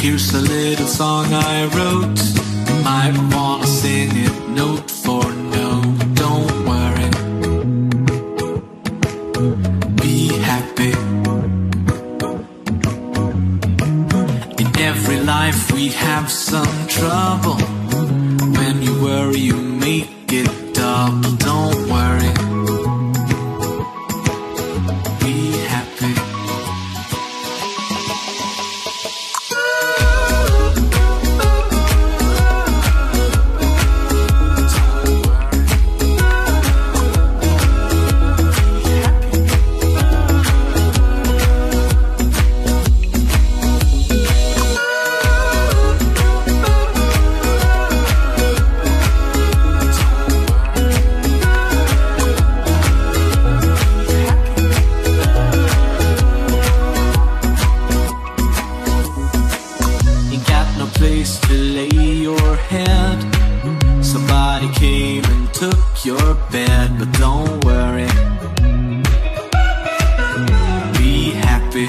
Here's a little song I wrote. You might wanna sing it note for note. Don't worry, be happy. In every life we have some trouble. When you worry you make it double. Don't worry, be happy. Place to lay your head. Somebody came and took your bed, but don't worry, be happy.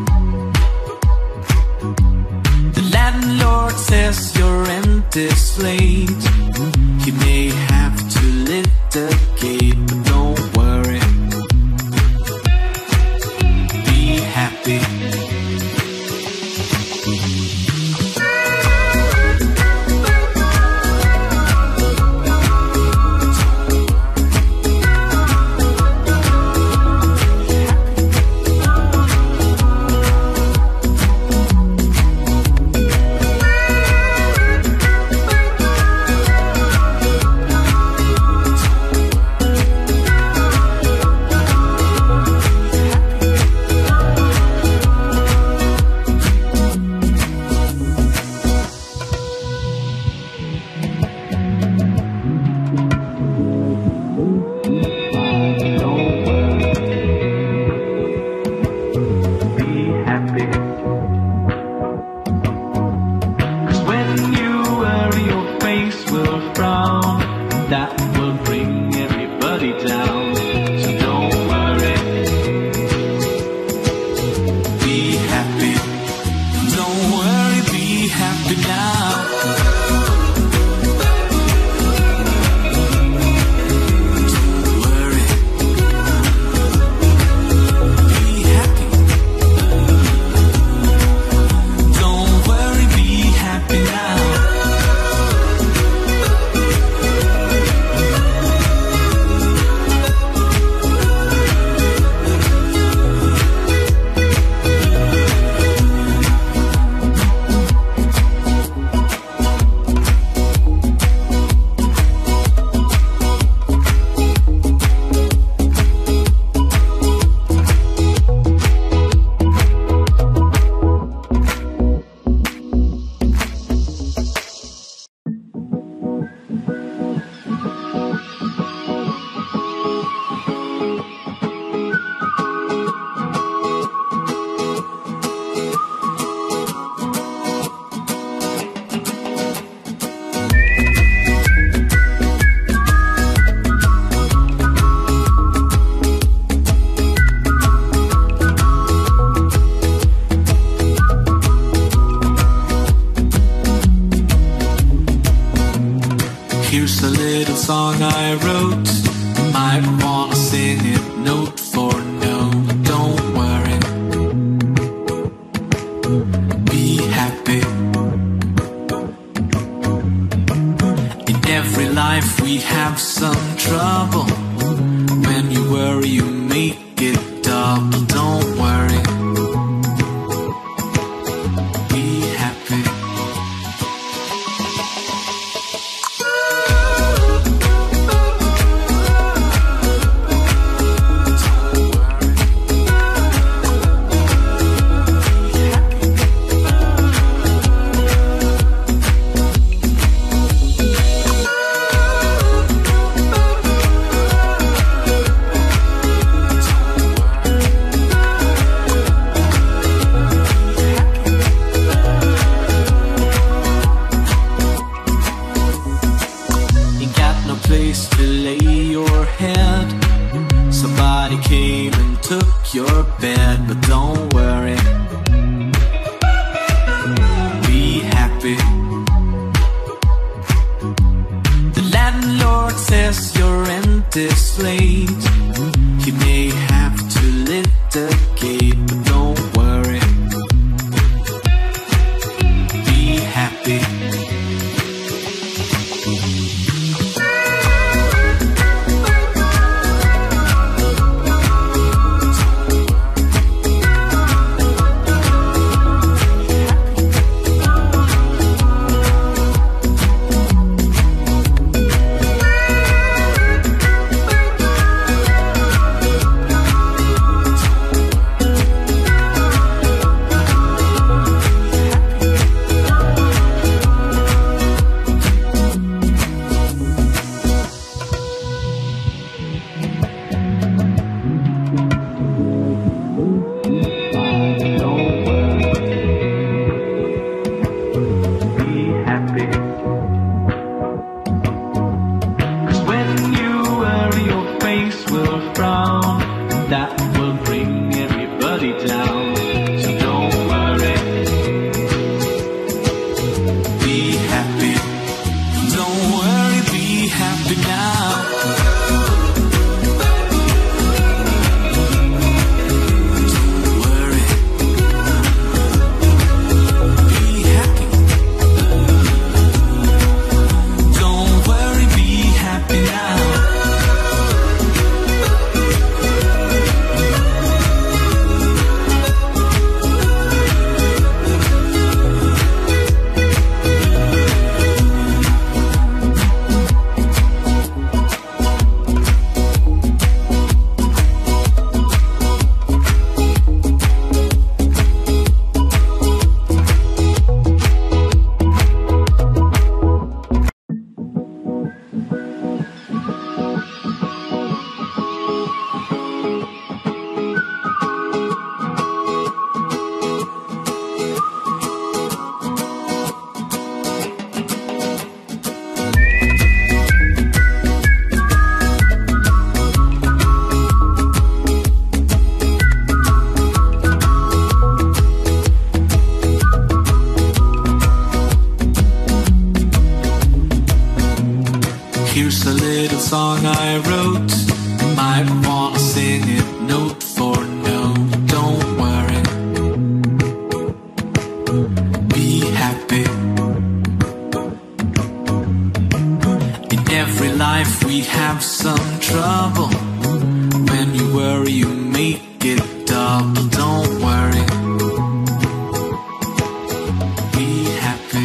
The landlord says your rent is late. He may have to litigate, but don't worry, be happy. That will bring everybody down. So don't worry, be happy. Don't worry, be happy now. Don't worry, be happy. Don't worry, be happy now. Here's a little song I wrote. You might wanna sing it note for note. Don't worry, be happy. In every life we have some trouble. When you worry you make it double. Don't worry, be happy. song I wrote. Might wanna sing it note for note. Don't worry, be happy. In every life we have some trouble. When you worry you make it double. Don't worry, be happy.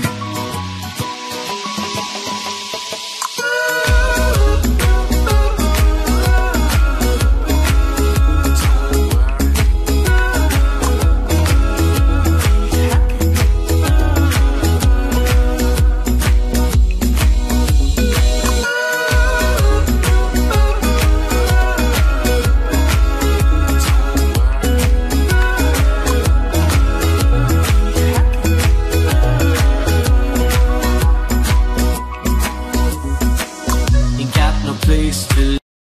Place to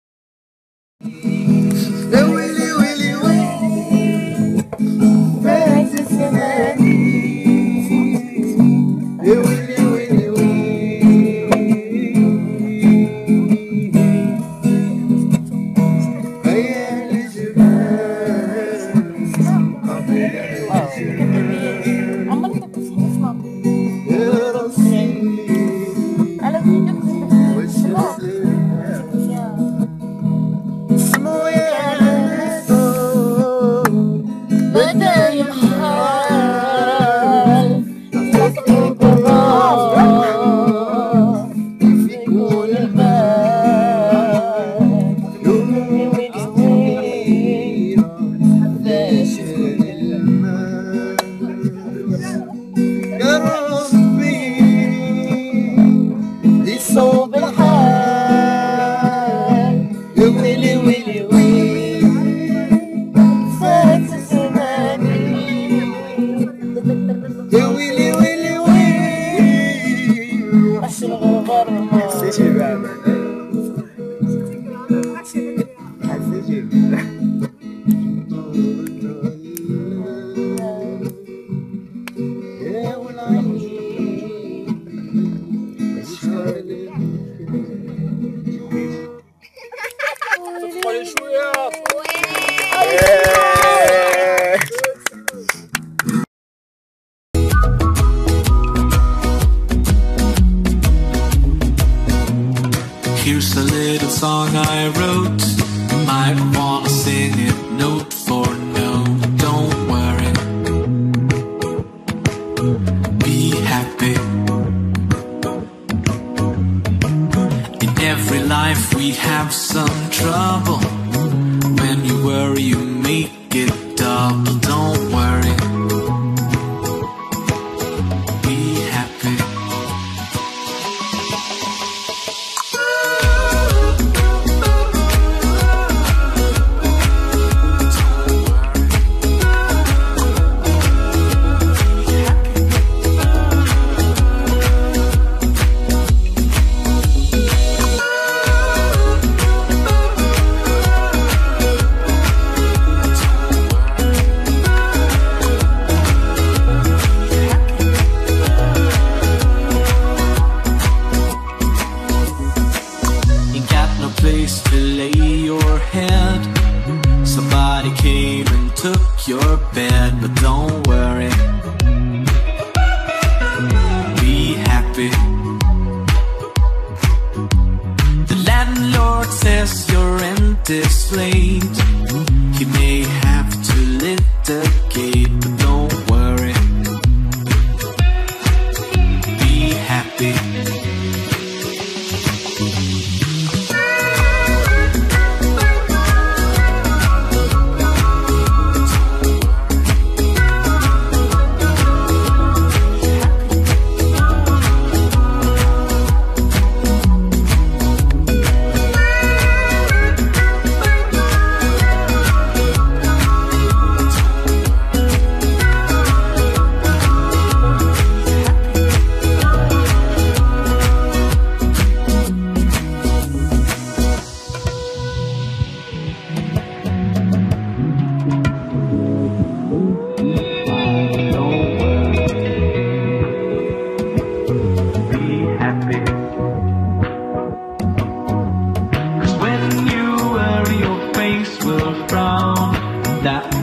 here's a little song I wrote. Might wanna sing it note for note. Don't worry, be happy. In every life we have some trouble. When you worry you make it double. Don't worry, be happy. was brown. That